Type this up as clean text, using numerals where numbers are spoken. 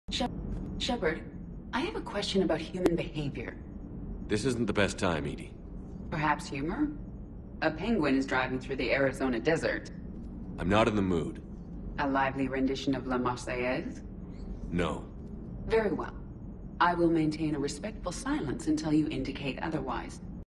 Shepard, I have a question about human behavior. This isn't the best time, EDI. Perhaps humor? A penguin is driving through the Arizona desert. I'm not in the mood. A lively rendition of La Marseillaise? No. Very well. I will maintain a respectful silence until you indicate otherwise.